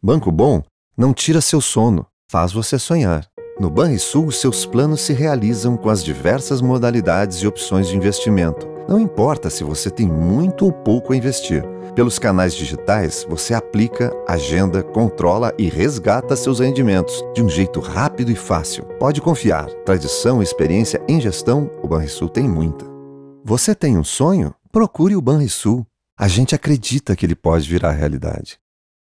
Banco Bom não tira seu sono, faz você sonhar. No Banrisul, seus planos se realizam com as diversas modalidades e opções de investimento. Não importa se você tem muito ou pouco a investir. Pelos canais digitais, você aplica, agenda, controla e resgata seus rendimentos de um jeito rápido e fácil. Pode confiar. Tradição e experiência em gestão, o Banrisul tem muita. Você tem um sonho? Procure o Banrisul. A gente acredita que ele pode virar realidade.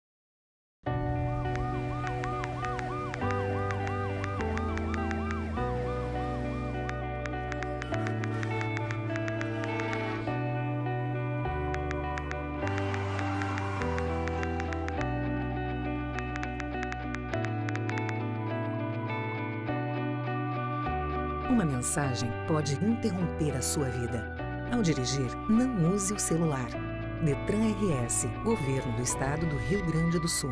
Uma mensagem pode interromper a sua vida. Ao dirigir, não use o celular. Detran RS, Governo do Estado do Rio Grande do Sul.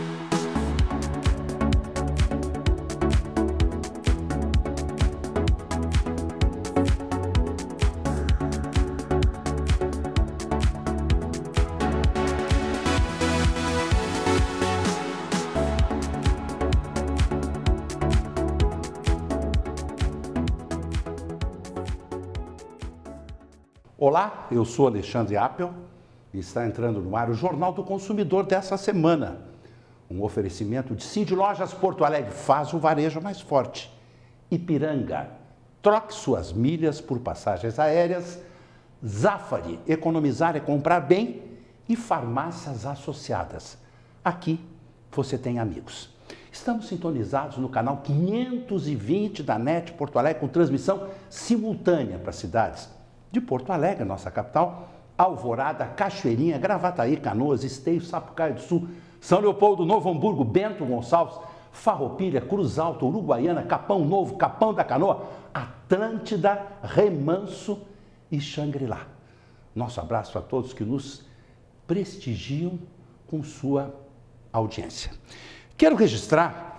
Olá, eu sou Alexandre Appel e está entrando no ar o Jornal do Consumidor dessa semana. Um oferecimento de Cindy Lojas Porto Alegre, faz o varejo mais forte. Ipiranga, troque suas milhas por passagens aéreas. Zafari, economizar é comprar bem. E farmácias associadas. Aqui você tem amigos. Estamos sintonizados no canal 520 da NET Porto Alegre com transmissão simultânea para cidades de Porto Alegre, nossa capital, Alvorada, Cachoeirinha, Gravataí, Canoas, Esteio, Sapucaia do Sul, São Leopoldo, Novo Hamburgo, Bento Gonçalves, Farroupilha, Cruz Alta, Uruguaiana, Capão Novo, Capão da Canoa, Atlântida, Remanso e Xangri-Lá. Nosso abraço a todos que nos prestigiam com sua audiência. Quero registrar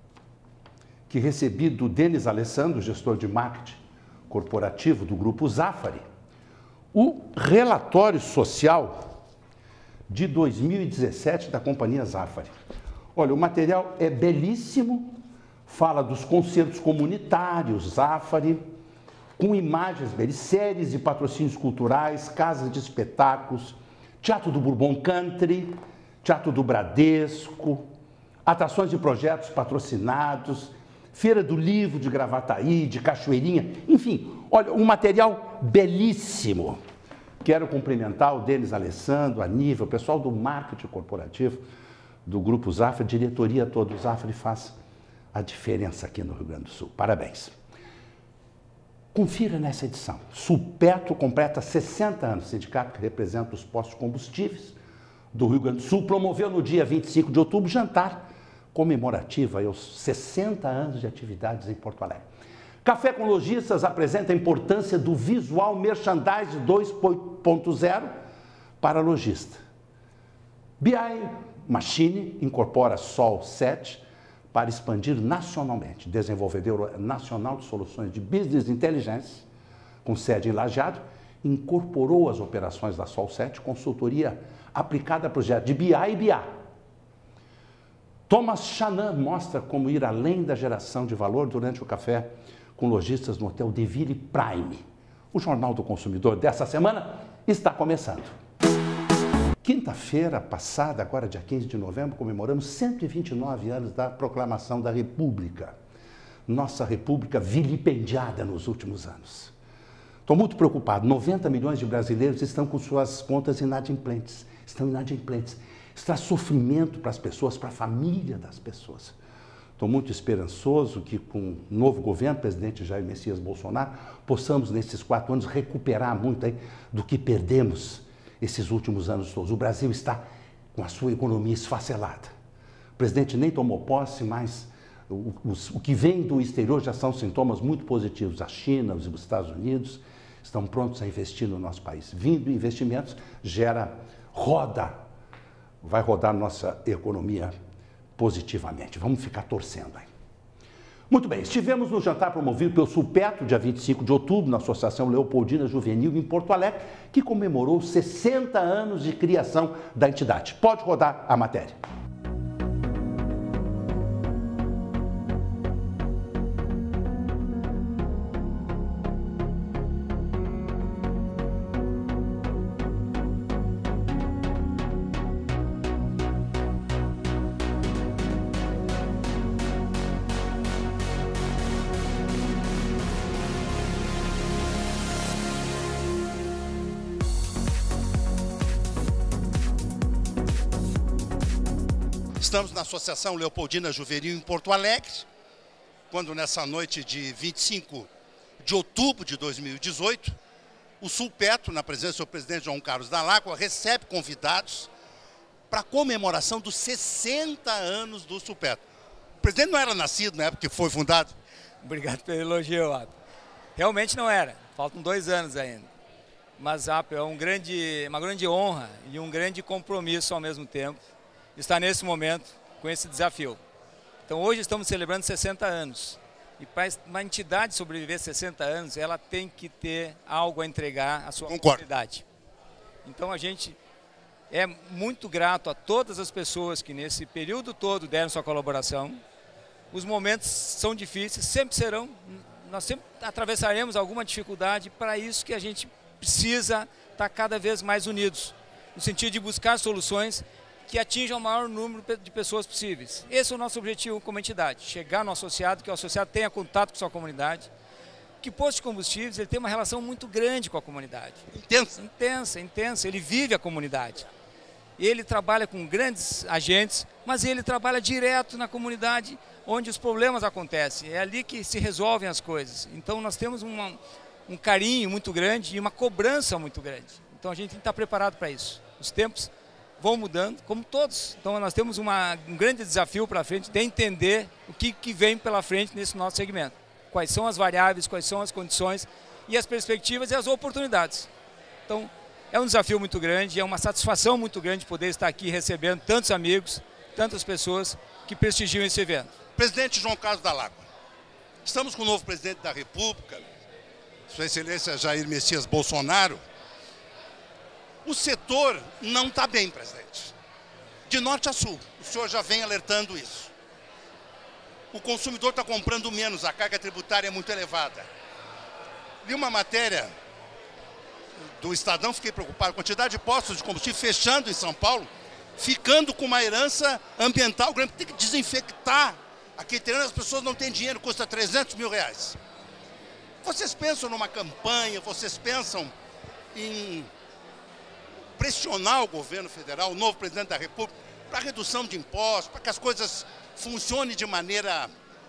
que recebi do Denis Alessandro, gestor de marketing corporativo do Grupo Zafari, o relatório social de 2017 da companhia Zafari. Olha, o material é belíssimo, fala dos concertos comunitários Zafari, com imagens belíssimas, séries de patrocínios culturais, casas de espetáculos, Teatro do Bourbon Country, Teatro do Bradesco, atrações de projetos patrocinados, Feira do Livro de Gravataí, de Cachoeirinha, enfim, olha, um material belíssimo. Quero cumprimentar o Denis Alessandro, a Nível, o pessoal do marketing corporativo do Grupo Zafari, diretoria toda. O Zafari faz a diferença aqui no Rio Grande do Sul. Parabéns. Confira nessa edição. Sulpetro completa 60 anos, sindicato que representa os postos de combustíveis do Rio Grande do Sul, promoveu no dia 25 de outubro jantar comemorativa aos 60 anos de atividades em Porto Alegre. Café com Lojistas apresenta a importância do Visual Merchandise 2.0 para lojista. BI Machine incorpora Sol 7 para expandir nacionalmente. Desenvolvedora nacional de soluções de Business Intelligence, com sede em Lajeado, incorporou as operações da Sol 7, consultoria aplicada a projetos de BI e BA. Thomas Chanan mostra como ir além da geração de valor durante o café com lojistas no Hotel De Ville Prime. O Jornal do Consumidor dessa semana está começando. Quinta-feira passada, agora dia 15 de novembro, comemoramos 129 anos da proclamação da República. Nossa República vilipendiada nos últimos anos. Estou muito preocupado, 90 milhões de brasileiros estão com suas contas inadimplentes. Estão inadimplentes. Traz sofrimento para as pessoas, para a família das pessoas. Estou muito esperançoso que com o novo governo, presidente Jair Messias Bolsonaro, possamos nesses 4 anos recuperar muito aí do que perdemos esses últimos anos todos. O Brasil está com a sua economia esfacelada. O presidente nem tomou posse, mas o que vem do exterior já são sintomas muito positivos. A China, os Estados Unidos estão prontos a investir no nosso país. Vindo investimentos, vai rodar nossa economia positivamente. Vamos ficar torcendo aí. Muito bem, estivemos no jantar promovido pelo Sulpetro, dia 25 de outubro, na Associação Leopoldina Juvenil, em Porto Alegre, que comemorou 60 anos de criação da entidade. Pode rodar a matéria. Estamos na Associação Leopoldina Juvenil em Porto Alegre, quando nessa noite de 25 de outubro de 2018, o Sulpetro, na presença do presidente João Carlos Dalacqua, recebe convidados para a comemoração dos 60 anos do Sulpetro. O presidente não era nascido na época que foi fundado? Obrigado pelo elogio, Apio. Realmente não era, faltam 2 anos ainda. Mas, Apio, é uma grande honra e um grande compromisso ao mesmo tempo estar nesse momento com esse desafio. Então hoje estamos celebrando 60 anos. E para uma entidade sobreviver 60 anos, ela tem que ter algo a entregar à sua comunidade. Então a gente é muito grato a todas as pessoas que nesse período todo deram sua colaboração. Os momentos são difíceis, sempre serão. Nós sempre atravessaremos alguma dificuldade, para isso que a gente precisa estar cada vez mais unidos, no sentido de buscar soluções que atinjam o maior número de pessoas possíveis. Esse é o nosso objetivo como entidade, chegar no associado, que o associado tenha contato com a sua comunidade, que o posto de combustíveis ele tem uma relação muito grande com a comunidade. Intensa? Intensa, intensa. Ele vive a comunidade. Ele trabalha com grandes agentes, mas ele trabalha direto na comunidade onde os problemas acontecem. É ali que se resolvem as coisas. Então nós temos um carinho muito grande e uma cobrança muito grande. Então a gente tem que estar preparado para isso. Os tempos vão mudando, como todos. Então nós temos um grande desafio pela frente de entender o que vem pela frente nesse nosso segmento. Quais são as variáveis, quais são as condições e as perspectivas e as oportunidades. Então é um desafio muito grande, é uma satisfação muito grande poder estar aqui recebendo tantos amigos, tantas pessoas que prestigiam esse evento. Presidente João Carlos Dalacqua, estamos com o novo presidente da República, Sua Excelência Jair Messias Bolsonaro. O setor não está bem, presidente. De norte a sul, o senhor já vem alertando isso. O consumidor está comprando menos, a carga tributária é muito elevada. Li uma matéria do Estadão, fiquei preocupado, a quantidade de postos de combustível fechando em São Paulo, ficando com uma herança ambiental grande, tem que desinfectar aquele terreno, as pessoas não têm dinheiro, custa 300 mil reais. Vocês pensam numa campanha, vocês pensam em pressionar o governo federal, o novo presidente da República, para redução de impostos, para que as coisas funcionem de maneira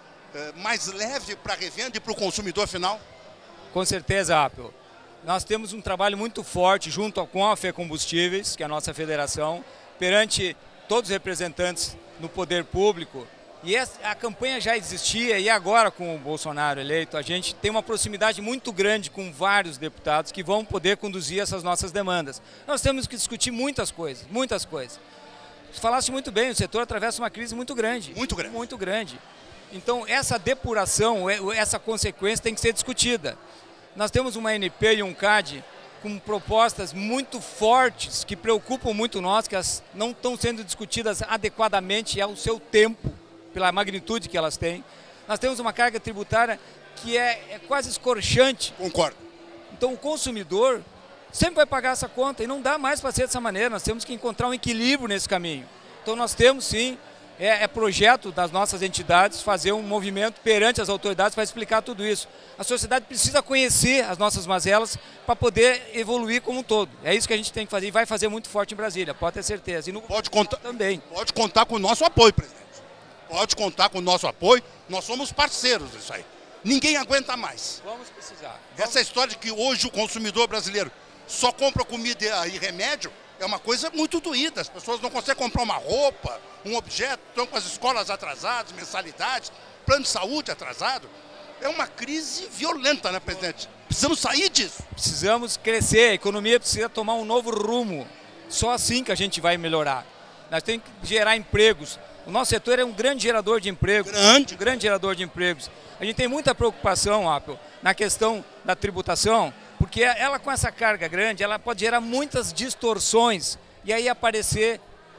mais leve para a revenda e para o consumidor final? Com certeza, Apio. Nós temos um trabalho muito forte junto com a FECombustíveis, que é a nossa federação, perante todos os representantes no poder público. E a campanha já existia e agora com o Bolsonaro eleito, a gente tem uma proximidade muito grande com vários deputados que vão poder conduzir essas nossas demandas. Nós temos que discutir muitas coisas, muitas coisas. Falaste muito bem, o setor atravessa uma crise muito grande. Muito grande. Muito grande. Então essa depuração, essa consequência tem que ser discutida. Nós temos uma ANP e um CAD com propostas muito fortes que preocupam muito nós, que elas não estão sendo discutidas adequadamente ao seu tempo, pela magnitude que elas têm. Nós temos uma carga tributária que é quase escorchante. Concordo. Então o consumidor sempre vai pagar essa conta e não dá mais para ser dessa maneira. Nós temos que encontrar um equilíbrio nesse caminho. Então nós temos sim, projeto das nossas entidades fazer um movimento perante as autoridades para explicar tudo isso. A sociedade precisa conhecer as nossas mazelas para poder evoluir como um todo. É isso que a gente tem que fazer e vai fazer muito forte em Brasília, pode ter certeza. E no pode contar também. Pode contar com o nosso apoio, presidente. Pode contar com o nosso apoio, nós somos parceiros disso aí. Ninguém aguenta mais. Vamos precisar. Essa história de que hoje o consumidor brasileiro só compra comida e remédio é uma coisa muito doída. As pessoas não conseguem comprar uma roupa, um objeto, estão com as escolas atrasadas, mensalidades, plano de saúde atrasado. É uma crise violenta, né, presidente? Precisamos sair disso. Precisamos crescer, a economia precisa tomar um novo rumo. Só assim que a gente vai melhorar. Nós temos que gerar empregos. O nosso setor é um grande gerador de empregos. Um grande gerador de empregos. A gente tem muita preocupação, Apio, na questão da tributação, porque ela com essa carga grande, ela pode gerar muitas distorções e aí aparecer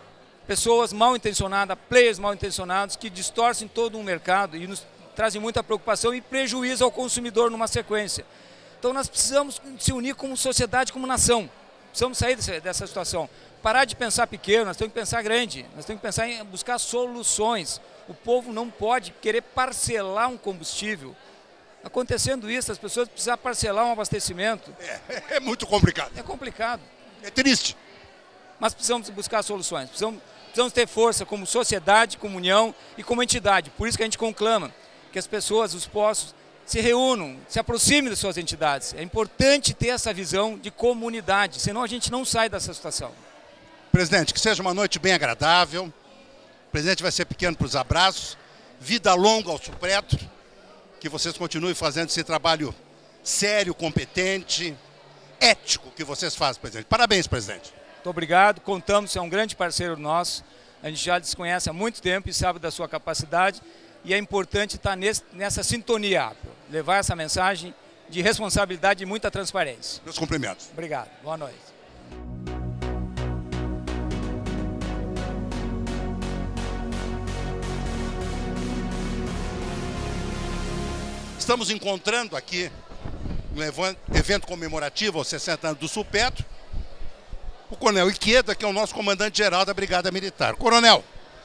pessoas mal intencionadas, players mal intencionados que distorcem todo um mercado e nos trazem muita preocupação e prejuízo ao consumidor numa sequência. Então nós precisamos se unir como sociedade, como nação. Precisamos sair dessa situação. Parar de pensar pequeno, nós temos que pensar grande. Nós temos que pensar em buscar soluções. O povo não pode querer parcelar um combustível. Acontecendo isso, as pessoas precisam parcelar um abastecimento. É muito complicado. É complicado. É triste. Mas precisamos buscar soluções. Precisamos precisamos ter força como sociedade, como união e como entidade. Por isso que a gente conclama que as pessoas, os postos, se reúnam, se aproximem das suas entidades. É importante ter essa visão de comunidade, senão a gente não sai dessa situação. Presidente, que seja uma noite bem agradável. O presidente vai ser pequeno para os abraços. Vida longa ao Supetro. Que vocês continuem fazendo esse trabalho sério, competente, ético que vocês fazem, presidente. Parabéns, presidente. Muito obrigado. Contamos, é um grande parceiro nosso. A gente já se conhece há muito tempo e sabe da sua capacidade. E é importante estar nessa sintonia, levar essa mensagem de responsabilidade e muita transparência. Meus cumprimentos. Obrigado. Boa noite. Estamos encontrando aqui no evento comemorativo aos 60 anos do Supetro o Coronel Ikeda, que é o nosso comandante-geral da Brigada Militar. Coronel,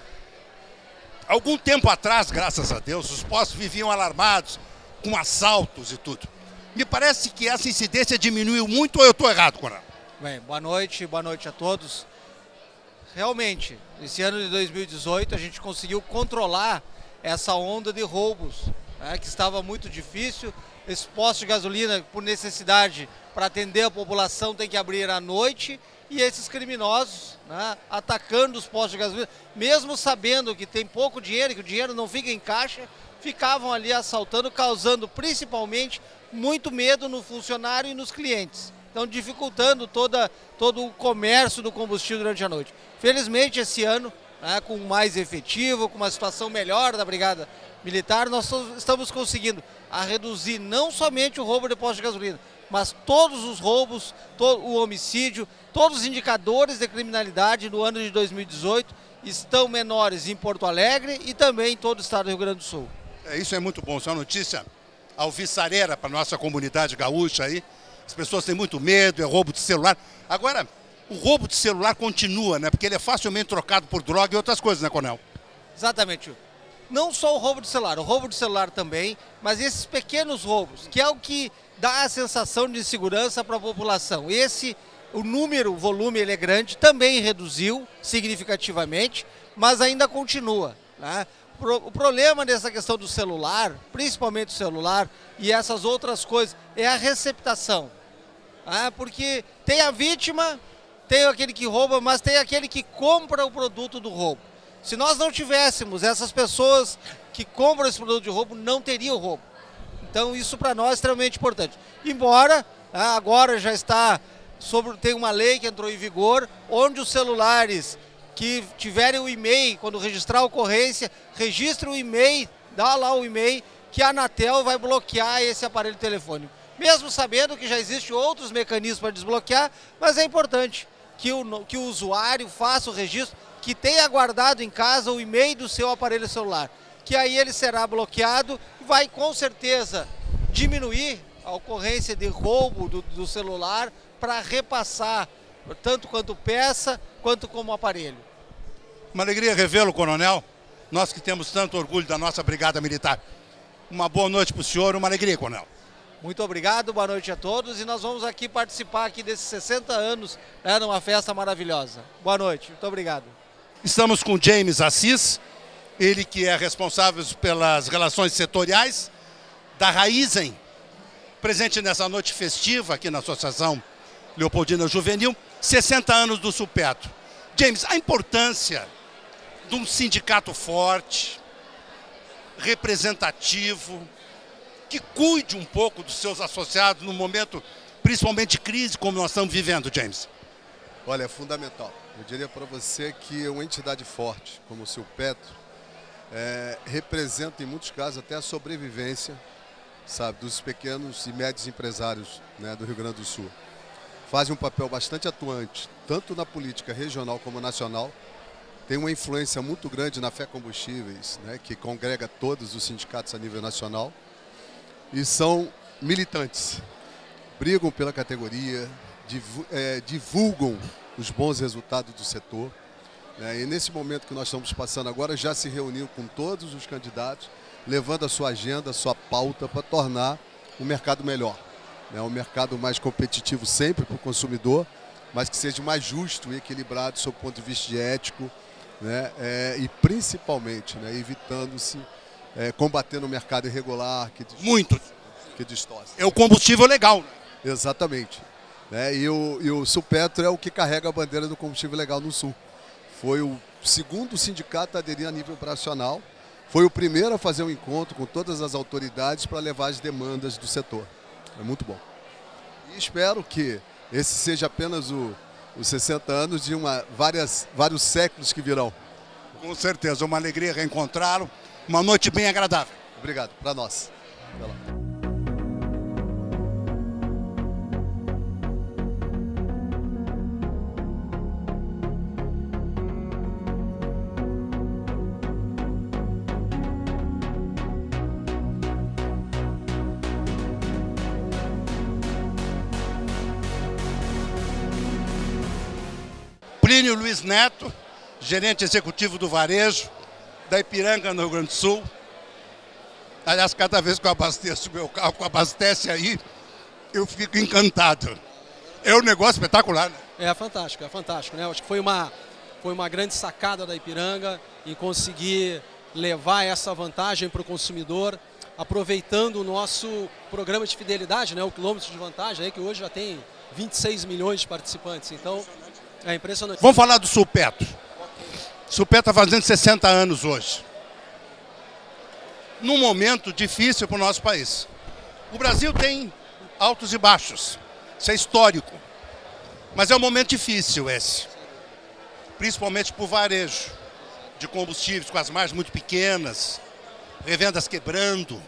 algum tempo atrás, graças a Deus, os postos viviam alarmados, com assaltos e tudo. Me parece que essa incidência diminuiu muito ou eu estou errado, Coronel? Bem, boa noite a todos. Realmente, esse ano de 2018 a gente conseguiu controlar essa onda de roubos, né, que estava muito difícil. Esse posto de gasolina, por necessidade, para atender a população, tem que abrir à noite. E esses criminosos, né, atacando os postos de gasolina, mesmo sabendo que tem pouco dinheiro, que o dinheiro não fica em caixa, ficavam ali assaltando, causando principalmente muito medo no funcionário e nos clientes. Então dificultando todo o comércio do combustível durante a noite. Felizmente esse ano, né, com mais efetivo, com uma situação melhor da Brigada Militar, nós estamos conseguindo a reduzir não somente o roubo de postos de gasolina, mas todos os roubos, o homicídio, todos os indicadores de criminalidade no ano de 2018 estão menores em Porto Alegre e também em todo o estado do Rio Grande do Sul. Isso é muito bom, isso é uma notícia alvissareira para a nossa comunidade gaúcha aí. As pessoas têm muito medo, é roubo de celular. Agora, o roubo de celular continua, né? Porque ele é facilmente trocado por droga e outras coisas, né, Coronel? Exatamente. Não só o roubo de celular também, mas esses pequenos roubos, que é o que dá a sensação de insegurança para a população. O volume ele é grande, também reduziu significativamente, mas ainda continua, né? O problema dessa questão do celular, principalmente o celular e essas outras coisas, é a receptação. Porque tem a vítima, tem aquele que rouba, mas tem aquele que compra o produto do roubo. Se nós não tivéssemos essas pessoas que compram esse produto de roubo, não teria o roubo. Então isso para nós é extremamente importante. Embora agora já tem uma lei que entrou em vigor, onde os celulares que tiverem o e-mail, quando registrar a ocorrência, registre o e-mail, dá lá o e-mail, que a Anatel vai bloquear esse aparelho telefônico. Mesmo sabendo que já existem outros mecanismos para desbloquear, mas é importante que o usuário faça o registro, que tenha guardado em casa o e-mail do seu aparelho celular, que aí ele será bloqueado e vai com certeza diminuir a ocorrência de roubo do celular para repassar tanto quanto peça, quanto como aparelho. Uma alegria revê-lo, Coronel, nós que temos tanto orgulho da nossa Brigada Militar. Uma boa noite para o senhor, uma alegria, Coronel. Muito obrigado, boa noite a todos e nós vamos aqui participar aqui desses 60 anos, né, numa festa maravilhosa. Boa noite, muito obrigado. Estamos com James Assis, ele que é responsável pelas relações setoriais da Raizen, presente nessa noite festiva aqui na Associação Leopoldina Juvenil, 60 anos do Supetro. James, a importância de um sindicato forte, representativo, que cuide um pouco dos seus associados num momento principalmente de crise como nós estamos vivendo, James. Olha, é fundamental. Eu diria para você que uma entidade forte como o Supetro representa em muitos casos até a sobrevivência, sabe, dos pequenos e médios empresários, né, do Rio Grande do Sul. Fazem um papel bastante atuante, tanto na política regional como nacional. Tem uma influência muito grande na Fé Combustíveis, né, que congrega todos os sindicatos a nível nacional. E são militantes, brigam pela categoria, divulgam os bons resultados do setor. E nesse momento que nós estamos passando agora, já se reuniu com todos os candidatos, levando a sua agenda, a sua pauta para tornar o mercado melhor. Um mercado mais competitivo sempre para o consumidor, mas que seja mais justo e equilibrado sob o ponto de vista de ético, né? E principalmente, né, evitando-se combatendo o mercado irregular que distorce. É o combustível legal. Exatamente. Né? E o Supetro é o que carrega a bandeira do combustível legal no Sul. Foi o segundo sindicato a aderir a nível operacional. Foi o primeiro a fazer um encontro com todas as autoridades para levar as demandas do setor. É muito bom. E espero que esse seja apenas os 60 anos de vários séculos que virão. Com certeza, uma alegria reencontrá-lo. Uma noite bem agradável. Obrigado, para nós. Até lá. Plínio Luiz Neto, gerente executivo do varejo, da Ipiranga, no Rio Grande do Sul. Aliás, cada vez que eu abasteço o meu carro, que abastece aí, eu fico encantado. É um negócio espetacular, né? É fantástico, né? Acho que foi uma grande sacada da Ipiranga em conseguir levar essa vantagem para o consumidor, aproveitando o nosso programa de fidelidade, né? O quilômetro de vantagem, aí, que hoje já tem 26 milhões de participantes. Então, é impressionante. Vamos falar do Supetro. O Supetro está fazendo 60 anos hoje. Num momento difícil para o nosso país. O Brasil tem altos e baixos. Isso é histórico. Mas é um momento difícil esse. Principalmente para o varejo de combustíveis, com as margens muito pequenas, revendas quebrando.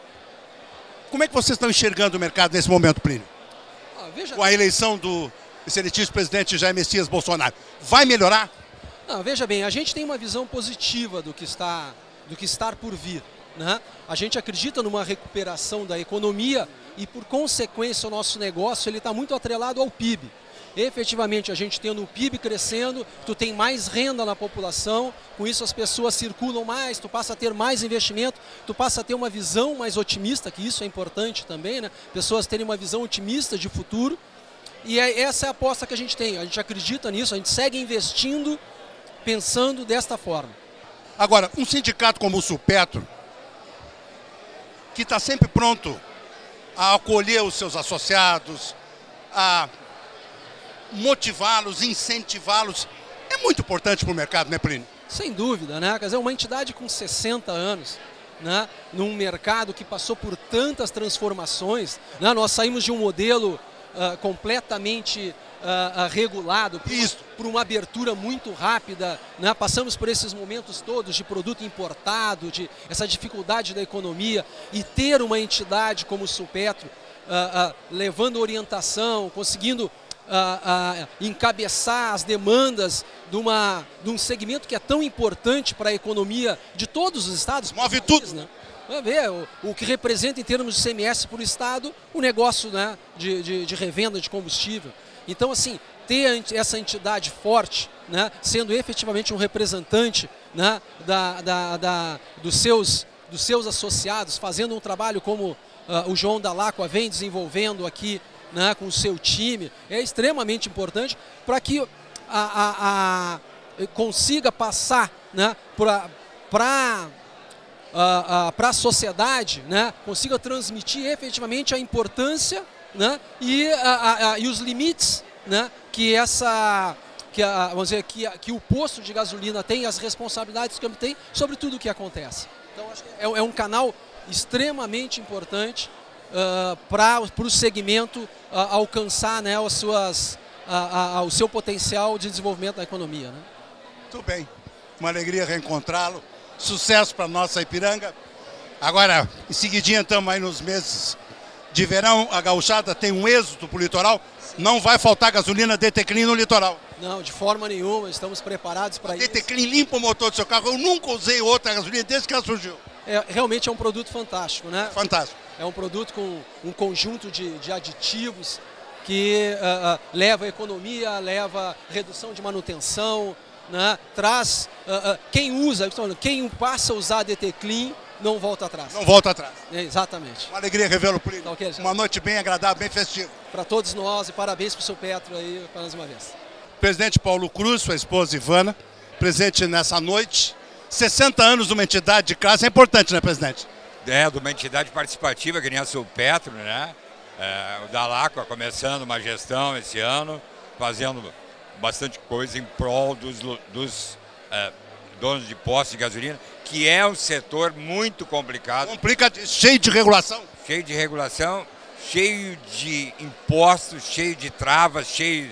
Como é que vocês estão enxergando o mercado nesse momento, Plínio? Com a eleição do excelentíssimo presidente Jair Messias Bolsonaro. Vai melhorar? Não, veja bem, a gente tem uma visão positiva do que está por vir, né? A gente acredita numa recuperação da economia e, por consequência, o nosso negócio está muito atrelado ao PIB. Efetivamente, a gente tendo o PIB crescendo, tu tem mais renda na população, com isso as pessoas circulam mais, tu passa a ter mais investimento, tu passa a ter uma visão mais otimista, que isso é importante também, né? Pessoas terem uma visão otimista de futuro. E essa é a aposta que a gente acredita nisso, a gente segue investindo, pensando desta forma. Agora, um sindicato como o Supetro, que está sempre pronto a acolher os seus associados, a motivá-los, incentivá-los, é muito importante para o mercado, né, Plínio? Sem dúvida, né? Quer dizer, uma entidade com 60 anos, né, num mercado que passou por tantas transformações, né? Nós saímos de um modelo completamente regulado, por uma abertura muito rápida, né? Passamos por esses momentos todos de produto importado, de essa dificuldade da economia, e ter uma entidade como o Supetro levando orientação, conseguindo encabeçar as demandas de um segmento que é tão importante para a economia de todos os estados. Move tudo, né? Vai ver o que representa em termos de CMS por estado o negócio, né, de revenda de combustível. Então, assim, ter essa entidade forte, né, sendo efetivamente um representante, né, dos seus associados, fazendo um trabalho como o João Dalacqua vem desenvolvendo aqui, né, com o seu time, é extremamente importante para que consiga passar, né, para a sociedade, né, consiga transmitir efetivamente a importância, né, e os limites, né, vamos dizer, que o posto de gasolina tem, as responsabilidades que ele tem sobre tudo o que acontece. Então, acho que é um canal extremamente importante para o segmento alcançar, né, o seu potencial de desenvolvimento da economia, né? Muito bem, uma alegria reencontrá-lo. Sucesso para a nossa Ipiranga. Agora, em seguidinha, estamos aí nos meses de verão. A gauchada tem um êxodo para o litoral. Não vai faltar gasolina DT Clean no litoral. Não, de forma nenhuma. Estamos preparados para isso. DT Clean limpa o motor do seu carro. Eu nunca usei outra gasolina desde que ela surgiu. Realmente é um produto fantástico, né? Fantástico. É um produto com um conjunto de aditivos que leva economia, leva redução de manutenção, né? Traz quem passa a usar a DT Clean não volta atrás. Não volta atrás. Exatamente. Uma alegria revê-lo, Plínio. Tá, okay, uma noite bem agradável, bem festiva. Para todos nós, e parabéns para o seu Supetro aí mais uma vez. Presidente Paulo Cruz, sua esposa Ivana, presente nessa noite. 60 anos de uma entidade de classe é importante, né, presidente? De uma entidade participativa, que nem a Sulpetro, né? O Dalacqua começando uma gestão esse ano, fazendo bastante coisa em prol dos donos de postos de gasolina, que é um setor muito complicado. Cheio de regulação. Cheio de regulação, cheio de impostos, cheio de travas, cheio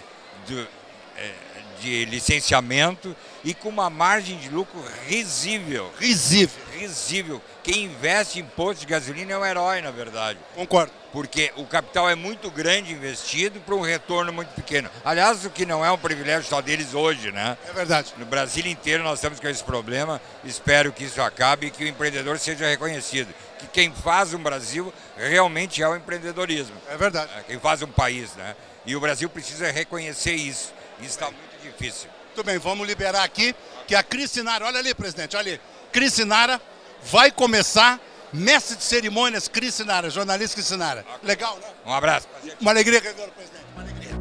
de licenciamento e com uma margem de lucro risível. Risível. Quem investe em posto de gasolina é um herói, na verdade. Concordo. Porque o capital é muito grande investido para um retorno muito pequeno. Aliás, o que não é um privilégio só deles hoje, né? É verdade. No Brasil inteiro nós estamos com esse problema. Espero que isso acabe e que o empreendedor seja reconhecido. Que quem faz um Brasil realmente é o empreendedorismo. É verdade. Quem faz um país, né? E o Brasil precisa reconhecer isso. Isso está muito difícil. Muito bem, vamos liberar aqui que a Cris Sinara, olha ali, presidente, olha ali. Cris Sinara vai começar, mestre de cerimônias Cris Sinara, jornalista Cris Sinara. Legal, né? Um abraço. Uma alegria revê-lo, presidente. Uma alegria.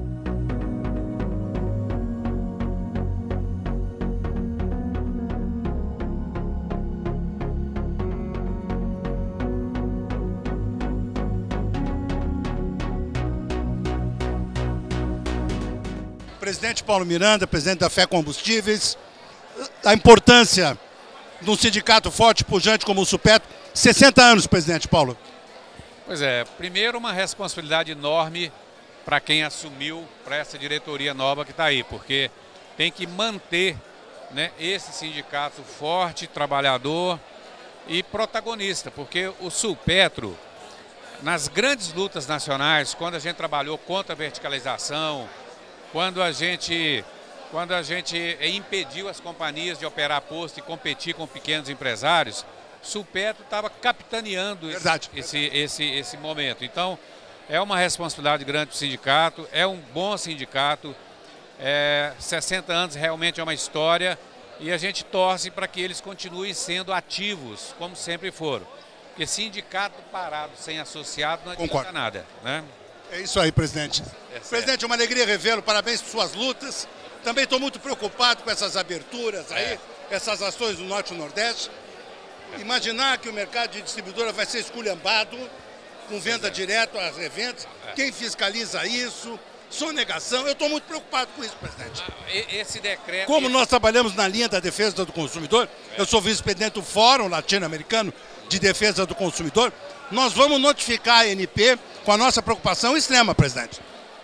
Presidente Paulo Miranda, presidente da Fé Combustíveis, a importância de um sindicato forte e pujante como o Sulpetro. 60 anos, presidente Paulo. Pois é, primeiro uma responsabilidade enorme para quem assumiu, para essa diretoria nova que está aí, porque tem que manter, né, esse sindicato forte, trabalhador e protagonista, porque o Sulpetro, nas grandes lutas nacionais, quando a gente trabalhou contra a verticalização, quando a gente impediu as companhias de operar posto e competir com pequenos empresários, Sulpetro estava capitaneando esse momento. Então, é uma responsabilidade grande para o sindicato, é um bom sindicato, 60 anos realmente é uma história e a gente torce para que eles continuem sendo ativos, como sempre foram. Porque sindicato parado, sem associado, não adianta nada, né? É isso aí, presidente. Presidente, é uma alegria revê-lo, parabéns por suas lutas. Também estou muito preocupado com essas aberturas aí, essas ações do Norte e Nordeste. Imaginar que o mercado de distribuidora vai ser esculhambado, com venda direta às revendas. Quem fiscaliza isso? Sonegação. Eu estou muito preocupado com isso, presidente. Esse decreto... Como nós trabalhamos na linha da defesa do consumidor, eu sou vice-presidente do Fórum Latino-Americano de Defesa do Consumidor, nós vamos notificar a ANP com a nossa preocupação extrema, presidente.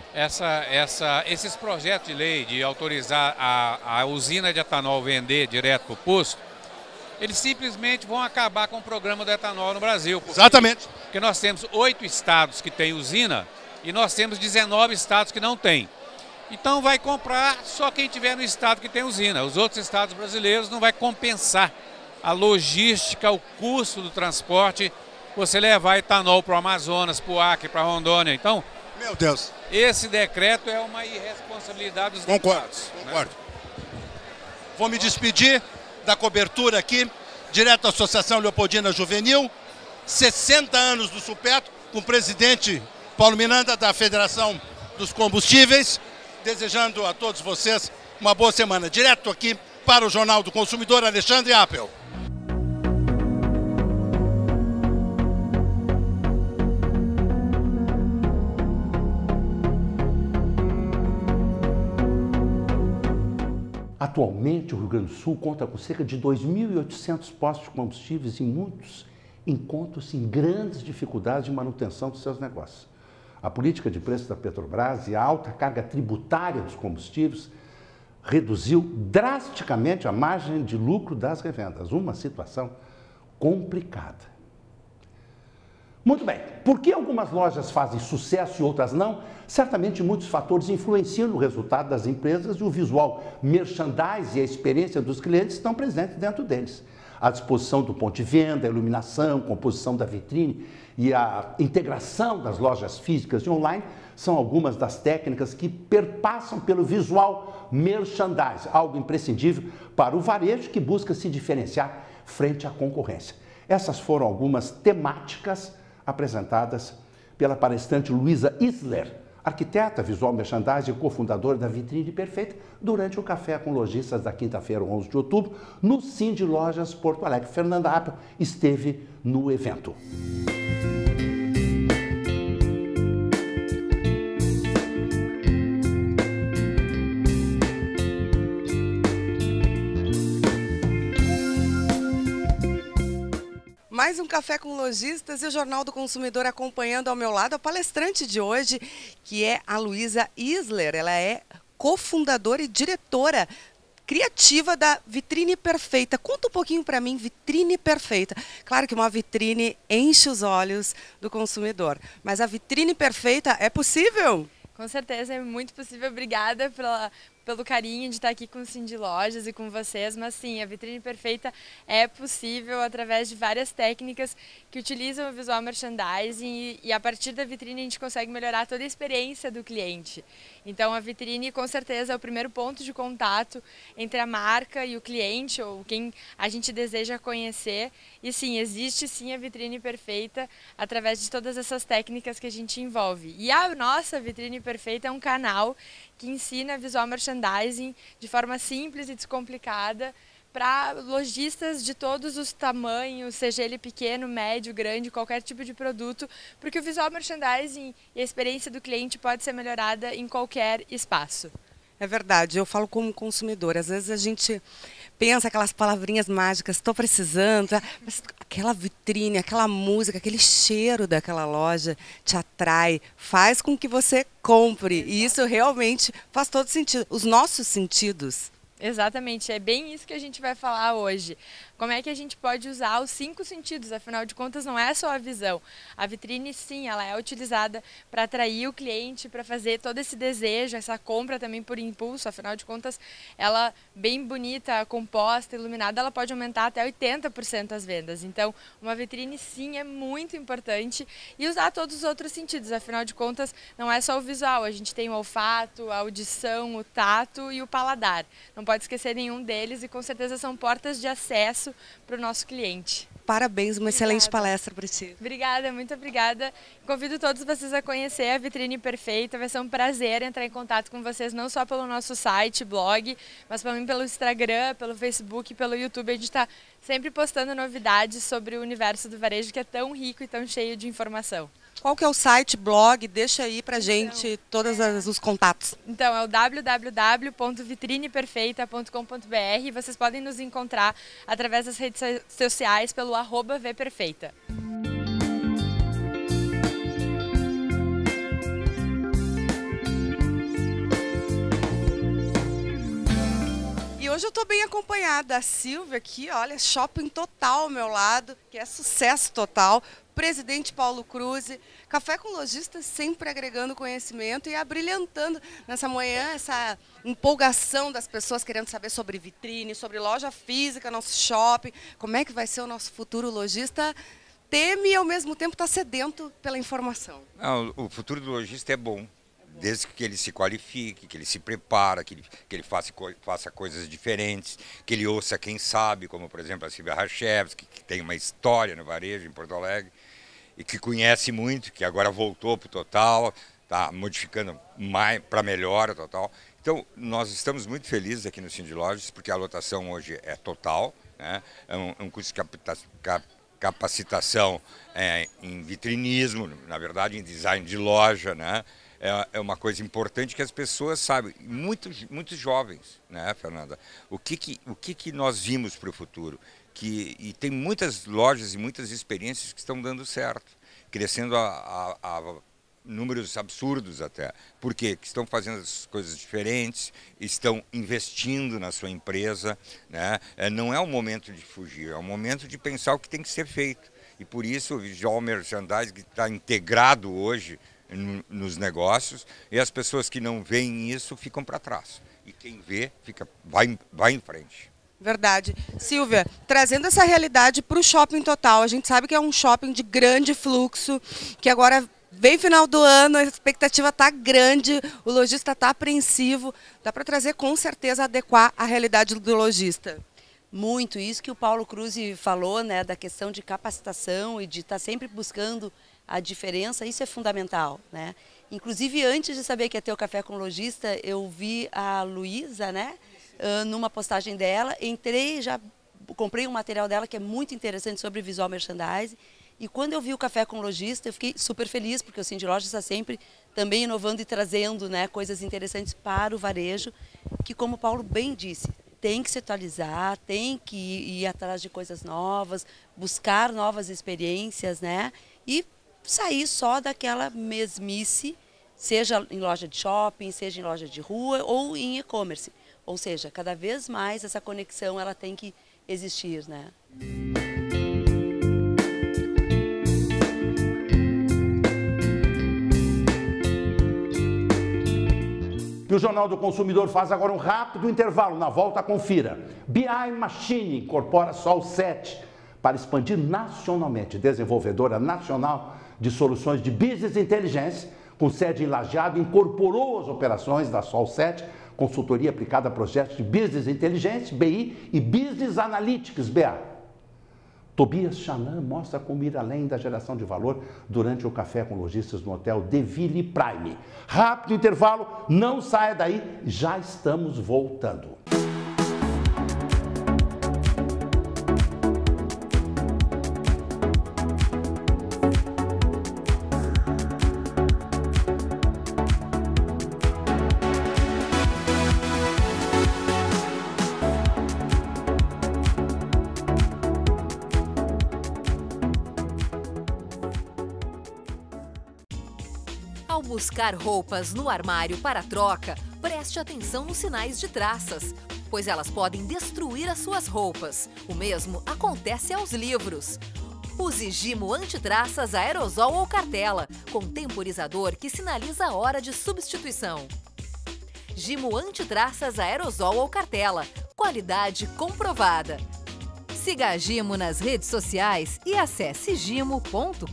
Esses projetos de lei de autorizar a usina de etanol vender direto para o posto, eles simplesmente vão acabar com o programa do etanol no Brasil. Exatamente. Porque nós temos 8 estados que têm usina e nós temos 19 estados que não têm. Então vai comprar só quem tiver no estado que tem usina. Os outros estados brasileiros não vai compensar a logística, o custo do transporte, você levar etanol para o Amazonas, para o Acre, para Rondônia. Então, meu Deus, esse decreto é uma irresponsabilidade dos deputados. Concordo. Vou me despedir da cobertura aqui, direto da Associação Leopoldina Juvenil, 60 anos do Sulpetro, com o presidente Paulo Miranda da Federação dos Combustíveis, desejando a todos vocês uma boa semana. Direto aqui para o Jornal do Consumidor, Alexandre Appel. Atualmente, o Rio Grande do Sul conta com cerca de 2.800 postos de combustíveis e muitos encontram-se em grandes dificuldades de manutenção dos seus negócios. A política de preço da Petrobras e a alta carga tributária dos combustíveis reduziu drasticamente a margem de lucro das revendas, uma situação complicada. Muito bem, por que algumas lojas fazem sucesso e outras não? Certamente muitos fatores influenciam no resultado das empresas e o visual merchandising e a experiência dos clientes estão presentes dentro deles. A disposição do ponto de venda, a iluminação, a composição da vitrine e a integração das lojas físicas e online são algumas das técnicas que perpassam pelo visual merchandising, algo imprescindível para o varejo que busca se diferenciar frente à concorrência. Essas foram algumas temáticas apresentadas pela palestrante Luísa Isler, arquiteta, visual merchandising e cofundadora da Vitrine Perfeita, durante o Café com Lojistas da quinta-feira, 11 de outubro, no Cindy Lojas Porto Alegre. Fernanda Appel esteve no evento. Mais um Café com Lojistas e o Jornal do Consumidor acompanhando ao meu lado a palestrante de hoje, que é a Luísa Isler. Ela é cofundadora e diretora criativa da Vitrine Perfeita. Conta um pouquinho para mim, Vitrine Perfeita. Claro que uma vitrine enche os olhos do consumidor, mas a Vitrine Perfeita é possível? Com certeza, é muito possível. Obrigada pelo carinho de estar aqui com o Cindy Lojas e com vocês, mas sim, a Vitrine Perfeita é possível através de várias técnicas que utilizam o visual merchandising e a partir da vitrine a gente consegue melhorar toda a experiência do cliente. Então a vitrine com certeza é o primeiro ponto de contato entre a marca e o cliente ou quem a gente deseja conhecer e sim, existe sim a Vitrine Perfeita através de todas essas técnicas que a gente envolve. E a nossa Vitrine Perfeita é um canal que ensina visual merchandising de forma simples e descomplicada para lojistas de todos os tamanhos, seja ele pequeno, médio, grande, qualquer tipo de produto, porque o visual merchandising e a experiência do cliente pode ser melhorada em qualquer espaço. É verdade, eu falo como consumidor, às vezes a gente pensa aquelas palavrinhas mágicas, estou precisando, mas aquela vitrine, aquela música, aquele cheiro daquela loja te atrai, faz com que você compre. E isso realmente faz todo sentido. Os nossos sentidos. Exatamente, é bem isso que a gente vai falar hoje. Como é que a gente pode usar os 5 sentidos, afinal de contas não é só a visão. A vitrine sim, ela é utilizada para atrair o cliente, para fazer todo esse desejo, essa compra também por impulso, afinal de contas ela bem bonita, composta, iluminada, ela pode aumentar até 80% as vendas. Então uma vitrine sim é muito importante e usar todos os outros sentidos, afinal de contas não é só o visual, a gente tem o olfato, a audição, o tato e o paladar. Não pode esquecer nenhum deles e com certeza são portas de acesso para o nosso cliente. Parabéns, uma excelente palestra para ti. Obrigada, muito obrigada. Convido todos vocês a conhecer a Vitrine Perfeita. Vai ser um prazer entrar em contato com vocês, não só pelo nosso site, blog, mas também pelo Instagram, pelo Facebook, pelo YouTube. A gente está sempre postando novidades sobre o universo do varejo que é tão rico e tão cheio de informação. Qual que é o site, blog? Deixa aí pra gente todos os contatos. Então, é o www.vitrineperfeita.com.br. Vocês podem nos encontrar através das redes sociais pelo @vperfeita. E hoje eu estou bem acompanhada. A Silvia aqui, olha, Shopping Total ao meu lado, que é sucesso total. Presidente Paulo Cruz, Café com Lojistas sempre agregando conhecimento e abrilhantando nessa manhã essa empolgação das pessoas querendo saber sobre vitrine, sobre loja física, nosso shopping, como é que vai ser o nosso futuro lojista. Teme e ao mesmo tempo está sedento pela informação. Não, o futuro do lojista é bom, desde que ele se qualifique, que ele se prepara, que ele faça coisas diferentes, que ele ouça quem sabe, como por exemplo a Silvia Rachevski, que tem uma história no varejo em Porto Alegre, e que conhece muito, que agora voltou para o Total, está modificando mais para melhor o Total. Então, nós estamos muito felizes aqui no Cindy Lojas, porque a lotação hoje é total, né? É um curso de capacitação em vitrinismo, na verdade em design de loja, né? É uma coisa importante que as pessoas sabem, muitos jovens, né, Fernanda? O que nós vimos para o futuro? E tem muitas lojas e muitas experiências que estão dando certo, crescendo a números absurdos até. Por quê? Que estão fazendo as coisas diferentes, estão investindo na sua empresa, né? Não é o momento de fugir, é o momento de pensar o que tem que ser feito. E por isso o visual merchandising está integrado hoje nos negócios, e as pessoas que não veem isso ficam para trás. E quem vê vai em frente. Verdade. Silvia, trazendo essa realidade para o Shopping Total, a gente sabe que é um shopping de grande fluxo, que agora vem final do ano, a expectativa está grande, o lojista está apreensivo. Dá para trazer com certeza, adequar a realidade do lojista. Muito, isso que o Paulo Cruz falou, né, da questão de capacitação e de estar sempre buscando a diferença, isso é fundamental, né? Inclusive, antes de saber que ia ter o Café com Lojista, eu vi a Luísa, né, numa postagem dela, entrei, já comprei um material dela que é muito interessante sobre visual merchandising, e quando eu vi o Café com Lojista, eu fiquei super feliz, porque o Cindy Lojas está sempre também inovando e trazendo, né, coisas interessantes para o varejo, que, como o Paulo bem disse, tem que se atualizar, tem que ir atrás de coisas novas, buscar novas experiências, né, e sair só daquela mesmice, seja em loja de shopping, seja em loja de rua ou em e-commerce. Ou seja, cada vez mais essa conexão ela tem que existir, né? E o Jornal do Consumidor faz agora um rápido intervalo. Na volta, confira. BI Machine incorpora Sol 7 para expandir nacionalmente. Desenvolvedora nacional de soluções de Business Intelligence, com sede em Lajeado, incorporou as operações da Sol 7, consultoria aplicada a projetos de Business Intelligence, BI, e Business Analytics, BA. Tobias Chanan mostra como ir além da geração de valor durante o Café com Lojistas no Hotel De Ville Prime. Rápido intervalo, não saia daí, já estamos voltando. Ao buscar roupas no armário para troca, preste atenção nos sinais de traças, pois elas podem destruir as suas roupas. O mesmo acontece aos livros. Use Gimo Antitraças Aerosol ou Cartela, com temporizador que sinaliza a hora de substituição. Gimo Antitraças Aerosol ou Cartela, qualidade comprovada. Siga a Gimo nas redes sociais e acesse gimo.com.br.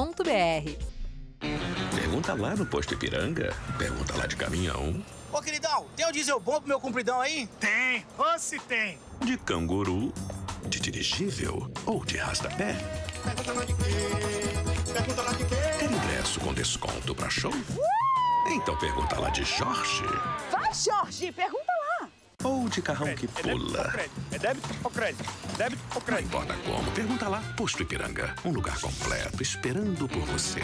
Pergunta lá no Posto Ipiranga. Pergunta lá de caminhão. Ô, queridão, tem um diesel bom pro meu compridão aí? Tem, ou se tem. De canguru, de dirigível ou de rastapé. Pergunta lá de quê? Pergunta lá de quê? Quer ingresso com desconto pra show? Então pergunta lá de Jorge. Vai, Jorge, pergunta lá. Ou de carrão que pula. É débito ou crédito? Débito ou crédito? Não importa como, pergunta lá. Posto Ipiranga, um lugar completo esperando por você.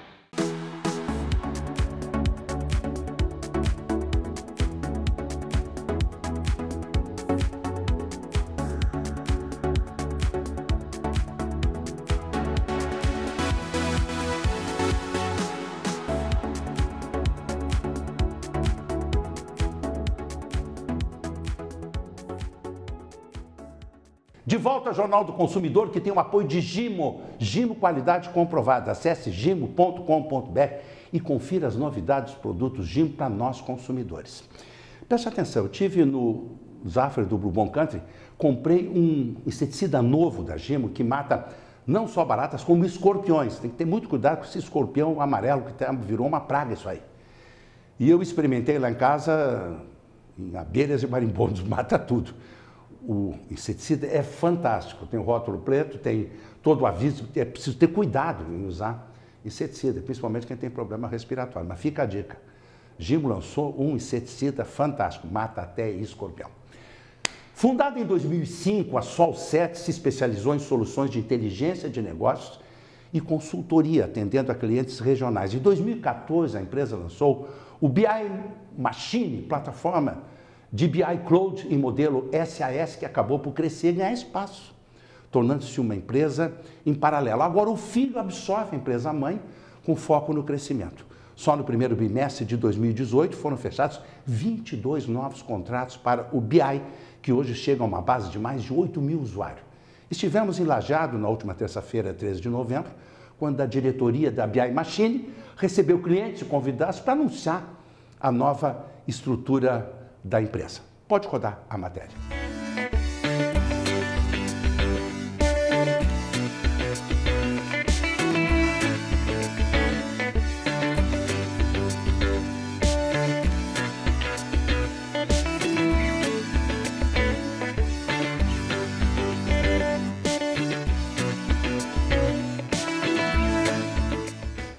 De volta ao Jornal do Consumidor, que tem o apoio de Gimo. Gimo, qualidade comprovada. Acesse gimo.com.br e confira as novidades dos produtos Gimo para nós consumidores. Preste atenção, eu tive no Zafra do Bourbon Country, comprei um inseticida novo da Gimo que mata não só baratas, como escorpiões. Tem que ter muito cuidado com esse escorpião amarelo que virou uma praga isso aí. E eu experimentei lá em casa, em abelhas e marimbondos, mata tudo. O inseticida é fantástico, tem o rótulo preto, tem todo o aviso, é preciso ter cuidado em usar inseticida, principalmente quem tem problema respiratório. Mas fica a dica, Gimo lançou um inseticida fantástico, mata até escorpião. Fundada em 2005, a Sol 7 se especializou em soluções de inteligência de negócios e consultoria, atendendo a clientes regionais. Em 2014, a empresa lançou o BI Machine, plataforma de BI Cloud em modelo SAS, que acabou por crescer e ganhar espaço, tornando-se uma empresa em paralelo. Agora o filho absorve a empresa mãe com foco no crescimento. Só no primeiro bimestre de 2018 foram fechados 22 novos contratos para o BI, que hoje chega a uma base de mais de 8 mil usuários. Estivemos em Lajeado na última terça-feira, 13 de novembro, quando a diretoria da BI Machine recebeu clientes e convidados para anunciar a nova estrutura da empresa. Pode rodar a matéria.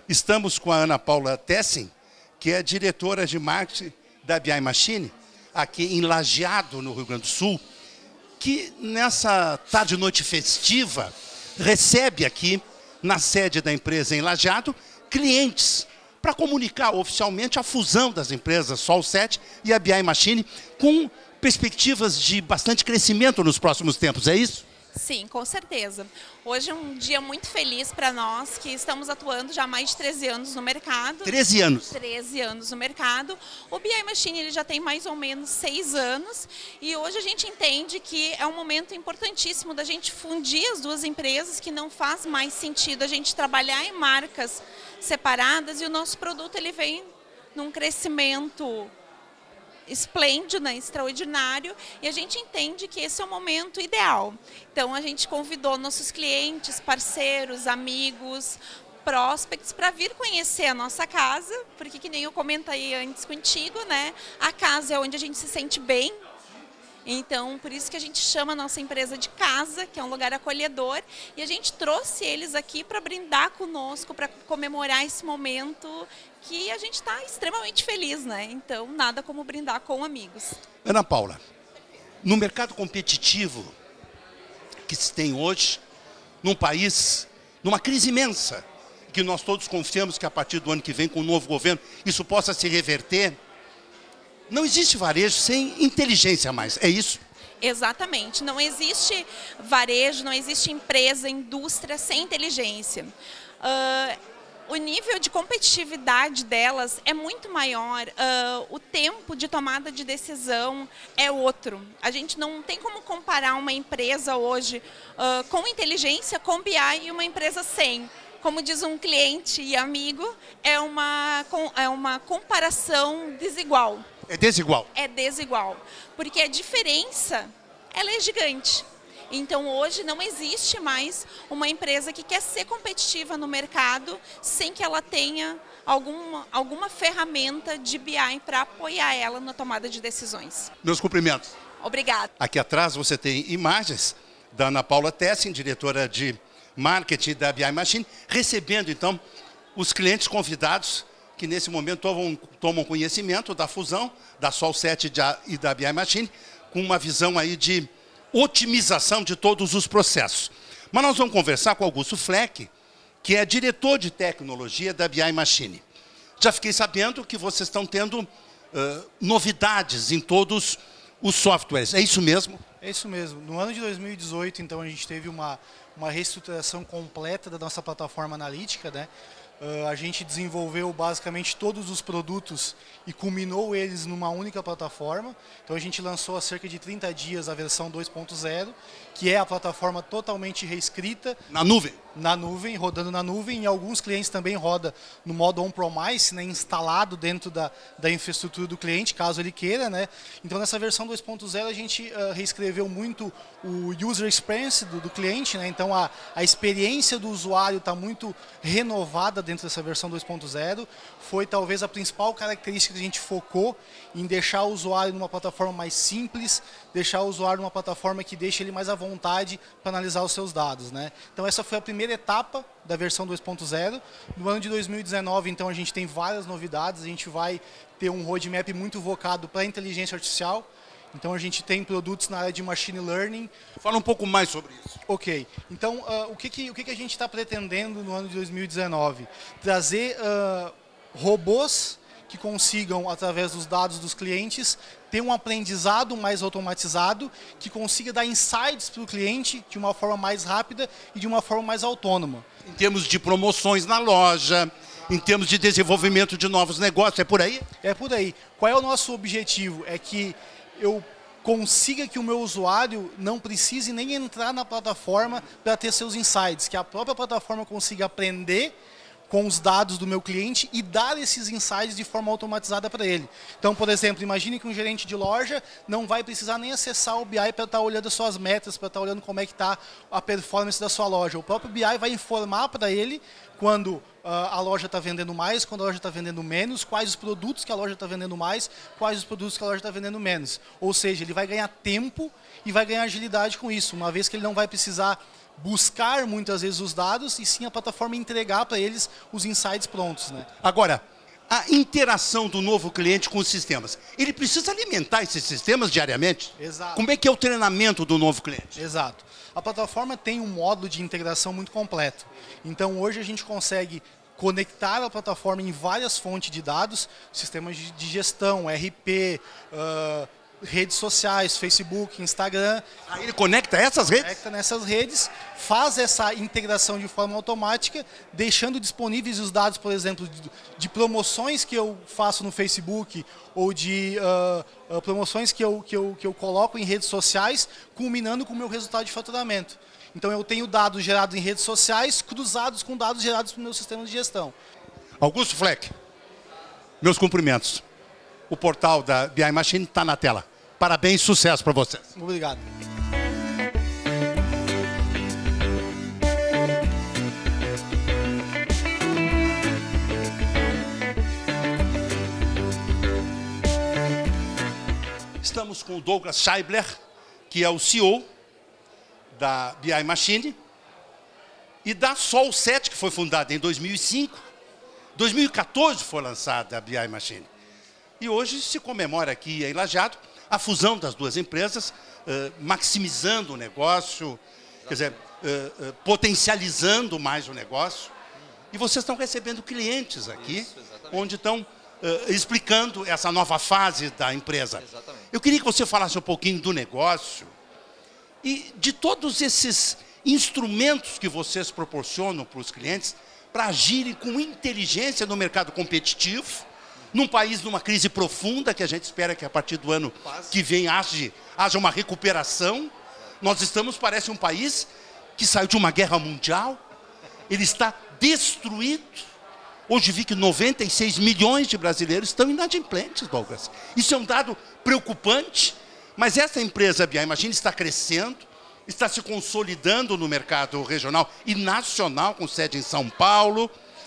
Estamos com a Ana Paula Tessin, que é diretora de marketing da BI Machine, aqui em Lajeado, no Rio Grande do Sul, que nessa tarde e noite festiva recebe aqui, na sede da empresa em Lajeado, clientes para comunicar oficialmente a fusão das empresas Sol7 e a BI Machine, com perspectivas de bastante crescimento nos próximos tempos, é isso? Sim, com certeza. Hoje é um dia muito feliz para nós, que estamos atuando já há mais de 13 anos no mercado. 13 anos? 13 anos no mercado. O BI Machine ele já tem mais ou menos 6 anos e hoje a gente entende que é um momento importantíssimo da gente fundir as duas empresas, que não faz mais sentido a gente trabalhar em marcas separadas, e o nosso produto ele vem num crescimento esplêndido, né, extraordinário, e a gente entende que esse é o momento ideal. Então a gente convidou nossos clientes, parceiros, amigos, prospects para vir conhecer a nossa casa, porque que nem eu comentei antes contigo, né, a casa é onde a gente se sente bem. Então, por isso que a gente chama a nossa empresa de casa, que é um lugar acolhedor, e a gente trouxe eles aqui para brindar conosco, para comemorar esse momento que a gente está extremamente feliz, né? Então, nada como brindar com amigos. Ana Paula, no mercado competitivo que se tem hoje, num país, numa crise imensa, que nós todos confiamos que a partir do ano que vem, com o novo governo, isso possa se reverter, não existe varejo sem inteligência mais, é isso? Exatamente. Não existe varejo, não existe empresa, indústria sem inteligência. O nível de competitividade delas é muito maior, o tempo de tomada de decisão é outro. A gente não tem como comparar uma empresa hoje com inteligência, com BI, e uma empresa sem. Como diz um cliente e amigo, é uma comparação desigual. É desigual? É desigual, porque a diferença ela é gigante. Então hoje não existe mais uma empresa que quer ser competitiva no mercado sem que ela tenha alguma ferramenta de BI para apoiar ela na tomada de decisões. Meus cumprimentos. Obrigada. Aqui atrás você tem imagens da Ana Paula Tessin, diretora de marketing da BI Machine, recebendo então os clientes convidados que nesse momento tomam conhecimento da fusão da Sol7 e da BI Machine, com uma visão aí de otimização de todos os processos. Mas nós vamos conversar com Augusto Fleck, que é diretor de tecnologia da BI Machine. Já fiquei sabendo que vocês estão tendo novidades em todos os softwares, é isso mesmo? É isso mesmo. No ano de 2018, então, a gente teve uma reestruturação completa da nossa plataforma analítica, né? A gente desenvolveu basicamente todos os produtos e culminou eles numa única plataforma. Então a gente lançou há cerca de 30 dias a versão 2.0, que é a plataforma totalmente reescrita. Na nuvem? Na nuvem, rodando na nuvem. E alguns clientes também roda no modo on-premise, né, instalado dentro da infraestrutura do cliente, caso ele queira, né? Então nessa versão 2.0 a gente reescreveu muito o user experience do cliente, né? Então a experiência do usuário está muito renovada dentro dessa versão 2.0. Foi talvez a principal característica que a gente focou em deixar o usuário numa plataforma mais simples, deixar o usuário numa plataforma que deixe ele mais à vontade para analisar os seus dados, né? Então essa foi a primeira etapa da versão 2.0. No ano de 2019, então, a gente tem várias novidades. A gente vai ter um roadmap muito focado para a inteligência artificial. Então a gente tem produtos na área de machine learning. Fala um pouco mais sobre isso. Ok. Então o que a gente está pretendendo no ano de 2019? Trazer robôs que consigam, através dos dados dos clientes, ter um aprendizado mais automatizado, que consiga dar insights para o cliente de uma forma mais rápida e de uma forma mais autônoma. Em termos de promoções na loja, em termos de desenvolvimento de novos negócios, é por aí? É por aí. Qual é o nosso objetivo? É que eu consiga que o meu usuário não precise nem entrar na plataforma para ter seus insights, que a própria plataforma consiga aprender com os dados do meu cliente e dar esses insights de forma automatizada para ele. Então, por exemplo, imagine que um gerente de loja não vai precisar nem acessar o BI para estar olhando as suas metas, para estar olhando como é que está a performance da sua loja. O próprio BI vai informar para ele quando a loja está vendendo mais, quando a loja está vendendo menos, quais os produtos que a loja está vendendo mais, quais os produtos que a loja está vendendo menos. Ou seja, ele vai ganhar tempo e vai ganhar agilidade com isso, uma vez que ele não vai precisar buscar muitas vezes os dados e sim a plataforma entregar para eles os insights prontos, né? Agora, a interação do novo cliente com os sistemas. Ele precisa alimentar esses sistemas diariamente? Exato. Como é que é o treinamento do novo cliente? Exato. A plataforma tem um módulo de integração muito completo. Então, hoje a gente consegue conectar a plataforma em várias fontes de dados, sistemas de gestão, RP, redes sociais, Facebook, Instagram. Aí ele conecta essas redes? Conecta nessas redes, faz essa integração de forma automática, deixando disponíveis os dados, por exemplo, de promoções que eu faço no Facebook ou de promoções que eu coloco em redes sociais, culminando com o meu resultado de faturamento. Então eu tenho dados gerados em redes sociais cruzados com dados gerados no meu sistema de gestão. Augusto Fleck, meus cumprimentos. O portal da BI Machine está na tela. Parabéns e sucesso para vocês. Obrigado. Estamos com o Douglas Scheibler, que é o CEO da BI Machine e da Sol7, que foi fundada em 2005. 2014 foi lançada a BI Machine. E hoje se comemora aqui em Lajeado a fusão das duas empresas, maximizando o negócio, quer dizer, potencializando mais o negócio. E vocês estão recebendo clientes aqui, onde estão explicando essa nova fase da empresa. Exatamente. Eu queria que você falasse um pouquinho do negócio e de todos esses instrumentos que vocês proporcionam para os clientes para agirem com inteligência no mercado competitivo, num país numa crise profunda, que a gente espera que a partir do ano que vem haja uma recuperação. Nós estamos, parece um país que saiu de uma guerra mundial, ele está destruído. Hoje vi que 96 milhões de brasileiros estão inadimplentes, Douglas. Isso é um dado preocupante, mas essa empresa BI Machine está crescendo, está se consolidando no mercado regional e nacional, com sede em São Paulo,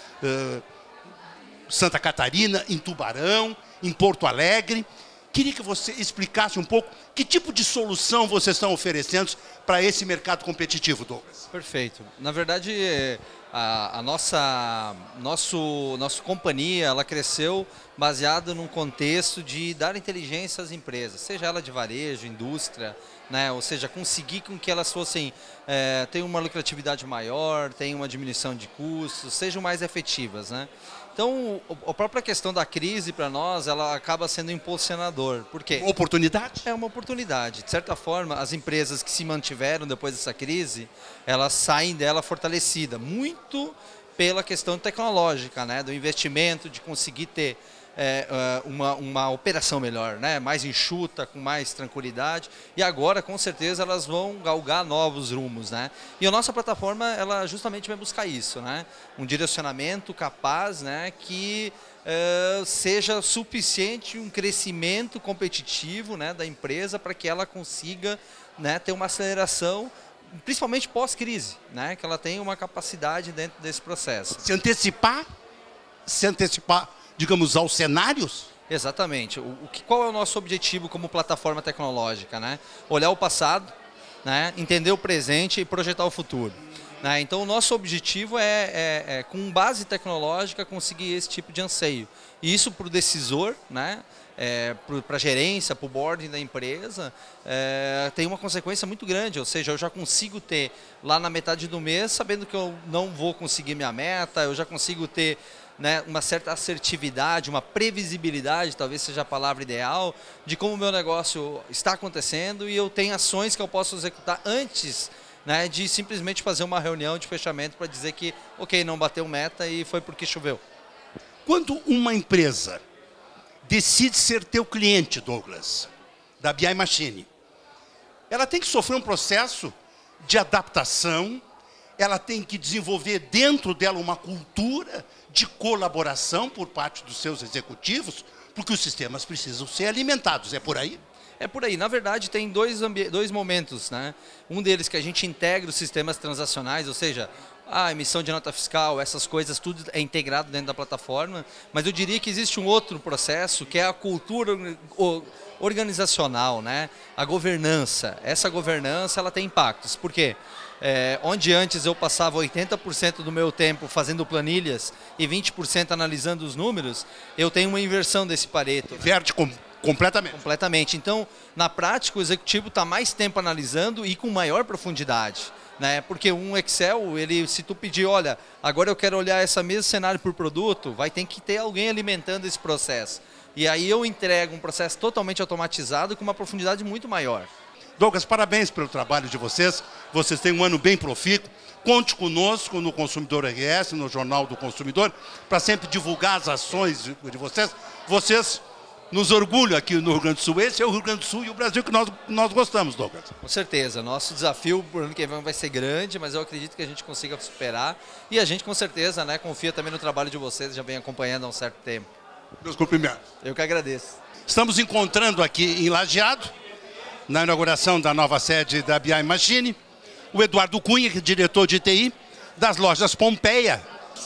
Santa Catarina, em Tubarão, em Porto Alegre. Queria que você explicasse um pouco que tipo de solução vocês estão oferecendo para esse mercado competitivo, Douglas. Perfeito. Na verdade, a nossa companhia ela cresceu baseada num contexto de dar inteligência às empresas, seja ela de varejo, indústria, né? Ou seja, conseguir com que elas fossem tenham uma lucratividade maior, tenham uma diminuição de custos, sejam mais efetivas, né? Então, a própria questão da crise, para nós, ela acaba sendo um impulsionador. Por quê? Uma oportunidade? É uma oportunidade. De certa forma, as empresas que se mantiveram depois dessa crise, elas saem dela fortalecidas, muito pela questão tecnológica, né? Do investimento, de conseguir ter uma operação melhor, né? Mais enxuta, com mais tranquilidade. E agora, com certeza, elas vão galgar novos rumos, né? E a nossa plataforma, ela justamente vai buscar isso, né? Um direcionamento capaz, né? Que seja suficiente, um crescimento competitivo, né? Da empresa para que ela consiga, né? Ter uma aceleração, principalmente pós-crise, né? Que ela tenha uma capacidade dentro desse processo. Se antecipar, digamos, aos cenários? Exatamente. Qual é o nosso objetivo como plataforma tecnológica, né? Olhar o passado, né? Entender o presente e projetar o futuro, né? Então, o nosso objetivo com base tecnológica, conseguir esse tipo de anseio. E isso para o decisor, né? Para a gerência, para o boarding da empresa, tem uma consequência muito grande. Ou seja, eu já consigo ter lá na metade do mês, sabendo que eu não vou conseguir minha meta, eu já consigo ter, né, uma certa assertividade, uma previsibilidade, talvez seja a palavra ideal, de como o meu negócio está acontecendo, e eu tenho ações que eu posso executar antes, né, de simplesmente fazer uma reunião de fechamento para dizer que, ok, não bateu meta e foi porque choveu. Quando uma empresa decide ser teu cliente, Douglas, da BI Machine, ela tem que sofrer um processo de adaptação, ela tem que desenvolver dentro dela uma cultura de colaboração por parte dos seus executivos, porque os sistemas precisam ser alimentados. É por aí? É por aí. Na verdade, tem dois momentos, né? Um deles que a gente integra os sistemas transacionais, ou seja, a emissão de nota fiscal, essas coisas, tudo é integrado dentro da plataforma. Mas eu diria que existe um outro processo, que é a cultura organizacional, né? A governança. Essa governança, ela tem impactos. Por quê? Onde antes eu passava 80% do meu tempo fazendo planilhas e 20% analisando os números, eu tenho uma inversão desse Pareto. Inverte completamente. Completamente. Então, na prática, o executivo está mais tempo analisando e com maior profundidade. Né? Porque um Excel, se tu pedir, olha, agora eu quero olhar esse mesmo cenário por produto, vai ter que ter alguém alimentando esse processo. E aí eu entrego um processo totalmente automatizado com uma profundidade muito maior. Douglas, parabéns pelo trabalho de vocês. Vocês têm um ano bem profícuo. Conte conosco no Consumidor RS, no Jornal do Consumidor, para sempre divulgar as ações de vocês. Vocês nos orgulham aqui no Rio Grande do Sul. Esse é o Rio Grande do Sul e o Brasil que nós gostamos, Douglas. Com certeza. Nosso desafio por ano que vem vai ser grande, mas eu acredito que a gente consiga superar. E a gente, com certeza, né, confia também no trabalho de vocês, já vem acompanhando há um certo tempo. Meus cumprimentos. Eu que agradeço. Estamos encontrando aqui em Lajeado, na inauguração da nova sede da BI Machine, o Eduardo Cunha, que é diretor de TI das lojas Pompeia,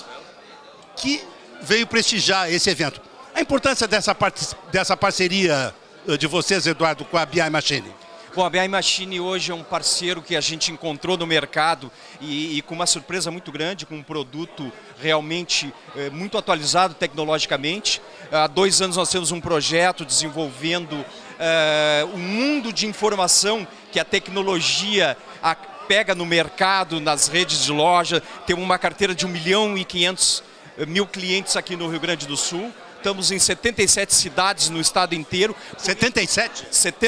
que veio prestigiar esse evento. A importância dessa parceria de vocês, Eduardo, com a BI Machine? Bom, a BI Machine hoje é um parceiro que a gente encontrou no mercado e com uma surpresa muito grande, com um produto realmente muito atualizado tecnologicamente. Há 2 anos nós temos um projeto desenvolvendo um mundo de informação que a tecnologia pega no mercado, nas redes de loja. Temos uma carteira de 1.500.000 clientes aqui no Rio Grande do Sul. Estamos em 77 cidades no estado inteiro. 77?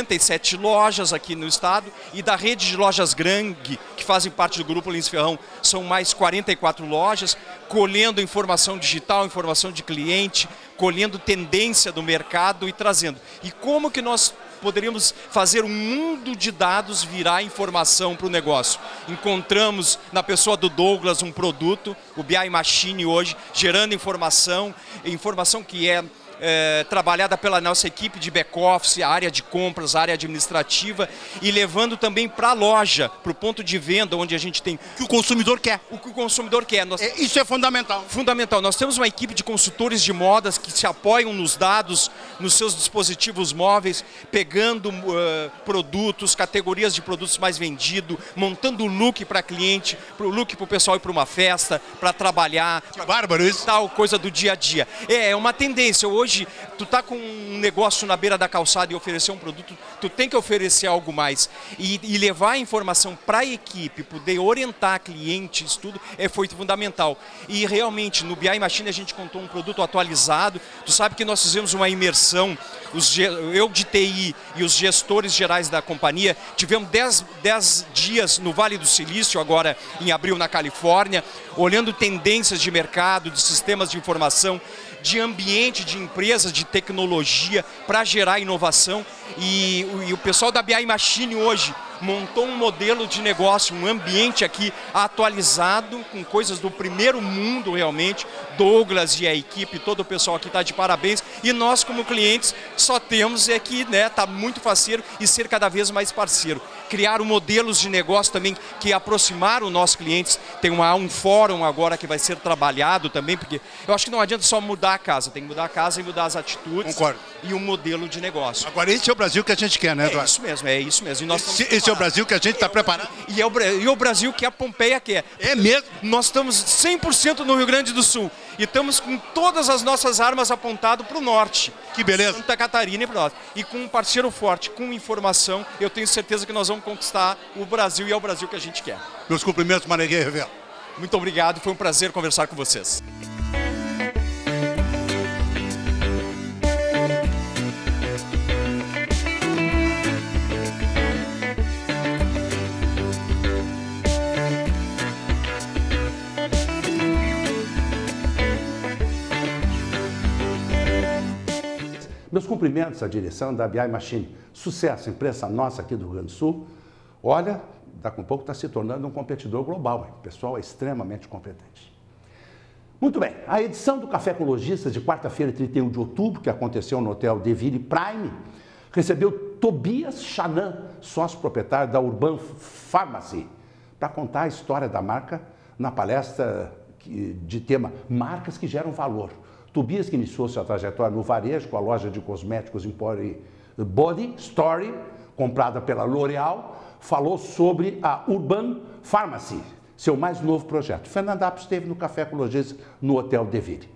77 lojas aqui no estado. E da rede de lojas Grang, que fazem parte do Grupo Lins Ferrão, são mais 44 lojas, colhendo informação digital, informação de cliente, colhendo tendência do mercado e trazendo. E como que nós poderíamos fazer um mundo de dados virar informação para o negócio? Encontramos na pessoa do Douglas um produto, o BI Machine hoje, gerando informação que é trabalhada pela nossa equipe de back-office, a área de compras, a área administrativa, e levando também para a loja, para o ponto de venda, onde a gente tem... O que o consumidor quer. O que o consumidor quer. Isso é fundamental. Fundamental. Nós temos uma equipe de consultores de modas que se apoiam nos dados, nos seus dispositivos móveis, pegando produtos, categorias de produtos mais vendidos, montando look para cliente, look para o pessoal ir para uma festa, para trabalhar. Que bárbaro isso. Tal coisa do dia a dia. É uma tendência. Hoje, tu tá com um negócio na beira da calçada e oferecer um produto, tu tem que oferecer algo mais. E levar a informação para a equipe, poder orientar clientes, tudo, foi fundamental. E realmente, no BI Machine a gente contou um produto atualizado. Tu sabe que nós fizemos uma imersão, eu de TI e os gestores gerais da companhia, tivemos 10 dias no Vale do Silício, agora em abril na Califórnia, olhando tendências de mercado, de sistemas de informação, de ambiente, de empresas, de tecnologia para gerar inovação. E o pessoal da BI Machine hoje montou um modelo de negócio, um ambiente aqui atualizado, com coisas do primeiro mundo realmente. Douglas e a equipe, todo o pessoal aqui está de parabéns. E nós, como clientes, só temos que tá muito faceiro e ser cada vez mais parceiro. Criaram modelos de negócio também que aproximaram os nossos clientes. Tem um fórum agora que vai ser trabalhado também, porque eu acho que não adianta só mudar a casa, tem que mudar a casa e mudar as atitudes. Concordo. E um modelo de negócio. Agora, esse é o Brasil que a gente quer, né, Eduardo? É isso mesmo. E nós esse é o Brasil que a gente está preparado. E o Brasil que a Pompeia quer. É mesmo? Nós estamos 100% no Rio Grande do Sul. E estamos com todas as nossas armas apontadas para o norte. Que beleza. Santa Catarina e para o norte. E com um parceiro forte, com informação, eu tenho certeza que nós vamos conquistar o Brasil e é o Brasil que a gente quer. Meus cumprimentos, Maneguei Revela. Muito obrigado, foi um prazer conversar com vocês. Meus cumprimentos à direção da BI Machine. Sucesso, imprensa nossa aqui do Rio Grande do Sul. Olha, daqui a pouco está se tornando um competidor global. Hein? O pessoal é extremamente competente. Muito bem, a edição do Café com Lojistas de quarta-feira, 31 de outubro, que aconteceu no Hotel Deville Prime, recebeu Tobias Chanan, sócio proprietário da Urban Pharmacy, para contar a história da marca na palestra de tema Marcas que Geram Valor. Tobias, que iniciou sua trajetória no varejo com a loja de cosméticos Body Story, comprada pela L'Oréal, falou sobre a Urban Pharmacy, seu mais novo projeto. Fernanda Apio esteve no Café com Lojistas no Hotel Deville.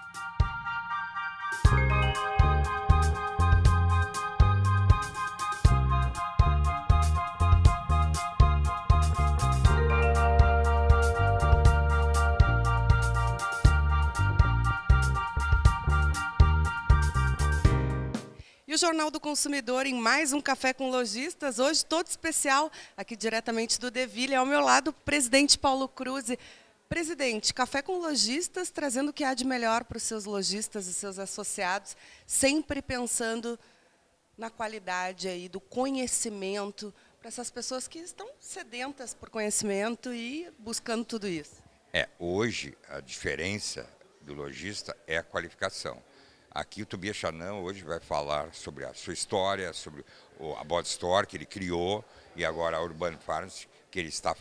O Jornal do Consumidor em mais um Café com Lojistas, hoje todo especial, aqui diretamente do Deville, ao meu lado o presidente Paulo Kruse. Presidente, Café com Lojistas trazendo o que há de melhor para os seus lojistas e seus associados, sempre pensando na qualidade aí do conhecimento, para essas pessoas que estão sedentas por conhecimento e buscando tudo isso. Hoje a diferença do lojista é a qualificação. Aqui o Tobias Chanão hoje vai falar sobre a sua história, sobre a Body Store que ele criou e agora a Urban Pharmacy que ele está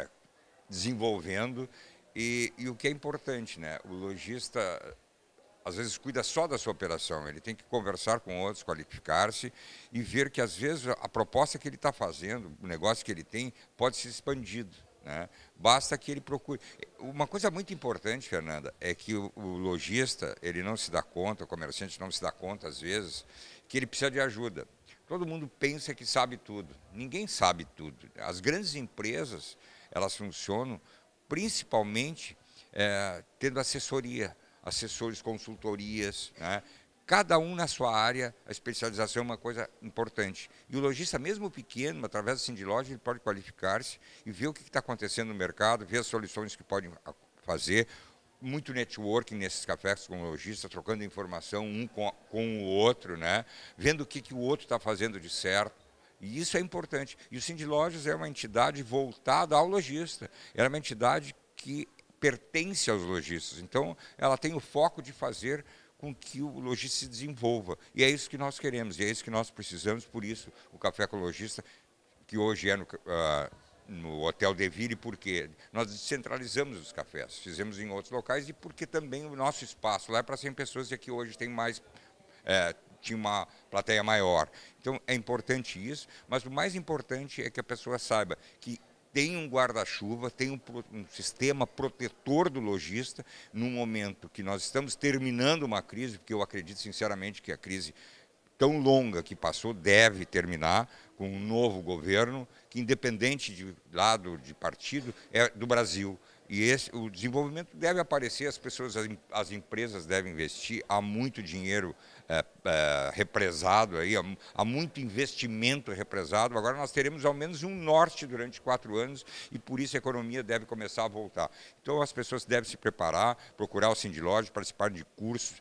desenvolvendo. E o que é importante, né? O lojista às vezes cuida só da sua operação, ele tem que conversar com outros, qualificar-se e ver que às vezes a proposta que ele está fazendo, o negócio que ele tem, pode ser expandido. Né? Basta que ele procure. Uma coisa muito importante, Fernanda, é que o lojista, ele não se dá conta, o comerciante não se dá conta às vezes, que ele precisa de ajuda. Todo mundo pensa que sabe tudo. Ninguém sabe tudo. As grandes empresas, elas funcionam principalmente tendo assessoria, assessores, consultorias, né? Cada um na sua área, a especialização é uma coisa importante. E o lojista, mesmo pequeno, através do Sindiloja, ele pode qualificar-se e ver o que está acontecendo no mercado, ver as soluções que podem fazer. Muito networking nesses cafés com o lojista, trocando informação um com o outro, né? Vendo o que o outro está fazendo de certo. E isso é importante. E o Sindilojas é uma entidade voltada ao lojista. Ela é uma entidade que pertence aos lojistas. Então, ela tem o foco de fazer com que o lojista se desenvolva. E é isso que nós queremos, e é isso que nós precisamos, por isso o Café com o Lojista, que hoje é no Hotel Deville, porque nós descentralizamos os cafés, fizemos em outros locais e porque também o nosso espaço lá é para 100 pessoas e aqui hoje tem mais, tinha uma plateia maior. Então é importante isso, mas o mais importante é que a pessoa saiba que tem um guarda-chuva, tem um sistema protetor do lojista num momento que nós estamos terminando uma crise, porque eu acredito sinceramente que a crise tão longa que passou deve terminar com um novo governo que, independente de lado, de partido, é do Brasil. E o desenvolvimento deve aparecer, as pessoas, as empresas devem investir, há muito dinheiro represado, aí, há muito investimento represado. Agora nós teremos ao menos um norte durante 4 anos e por isso a economia deve começar a voltar. Então as pessoas devem se preparar, procurar o Sindiloja, participar de cursos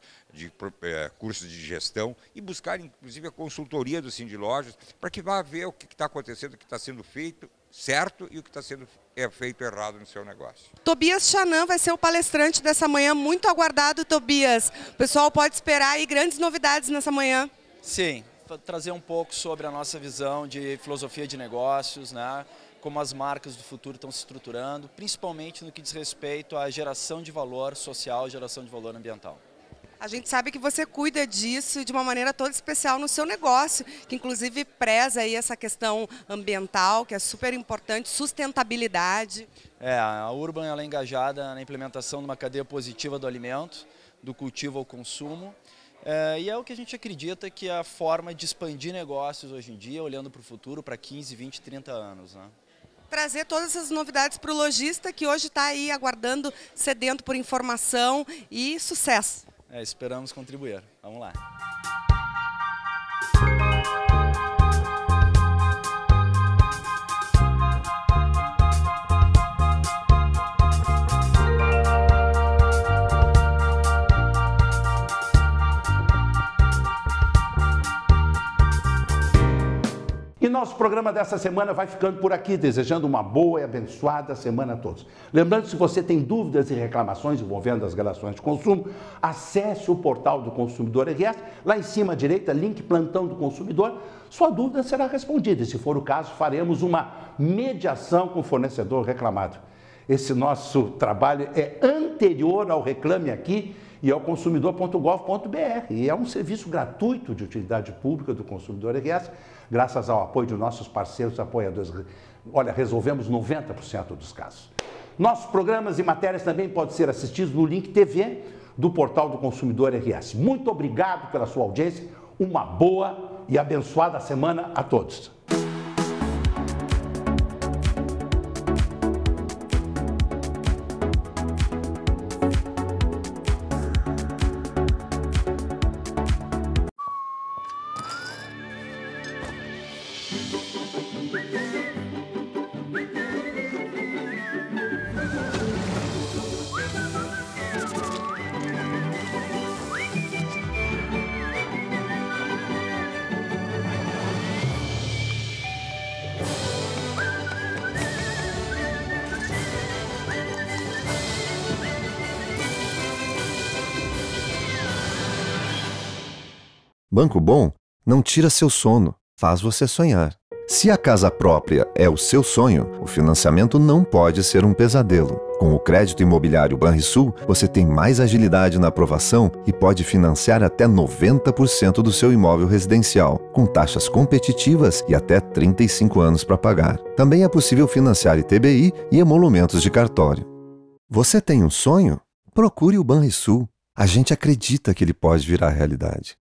de gestão e buscar inclusive a consultoria do Sindilojas para que vá ver o que está acontecendo, o que está sendo feito certo e o que está sendo feito errado no seu negócio. Tobias Chanão vai ser o palestrante dessa manhã, muito aguardado, Tobias. O pessoal pode esperar aí grandes novidades nessa manhã. Sim, trazer um pouco sobre a nossa visão de filosofia de negócios, né? Como as marcas do futuro estão se estruturando, principalmente no que diz respeito à geração de valor social, geração de valor ambiental. A gente sabe que você cuida disso de uma maneira toda especial no seu negócio, que inclusive preza aí essa questão ambiental, que é super importante, sustentabilidade. A Urban ela é engajada na implementação de uma cadeia positiva do alimento, do cultivo ao consumo, e é o que a gente acredita que é a forma de expandir negócios hoje em dia, olhando para o futuro, para 15, 20, 30 anos, né? Trazer todas essas novidades para o lojista que hoje está aí aguardando, sedento por informação e sucesso. Esperamos contribuir. Vamos lá. E nosso programa dessa semana vai ficando por aqui, desejando uma boa e abençoada semana a todos. Lembrando, se você tem dúvidas e reclamações envolvendo as relações de consumo, acesse o portal do Consumidor RS, lá em cima à direita, link Plantão do Consumidor. Sua dúvida será respondida e, se for o caso, faremos uma mediação com o fornecedor reclamado. Esse nosso trabalho é anterior ao Reclame Aqui, e ao consumidor.gov.br. E é um serviço gratuito de utilidade pública do Consumidor RS, graças ao apoio de nossos parceiros apoiadores. Olha, resolvemos 90% dos casos. Nossos programas e matérias também podem ser assistidos no Link TV do portal do Consumidor RS. Muito obrigado pela sua audiência, uma boa e abençoada semana a todos. Banco Bom não tira seu sono, faz você sonhar. Se a casa própria é o seu sonho, o financiamento não pode ser um pesadelo. Com o crédito imobiliário Banrisul, você tem mais agilidade na aprovação e pode financiar até 90% do seu imóvel residencial, com taxas competitivas e até 35 anos para pagar. Também é possível financiar ITBI e emolumentos de cartório. Você tem um sonho? Procure o Banrisul. A gente acredita que ele pode virar realidade.